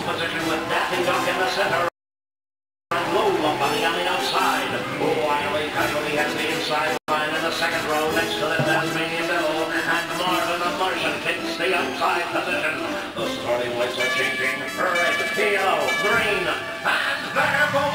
position with Daffy Duck in the center. And Lola Bunny on the outside. Wiley Coyote has the inside line in the second row next to the Tasmanian Devil. And Marvin the Martian takes the outside position. The starting lights are changing. Red, yellow, green, and they're going.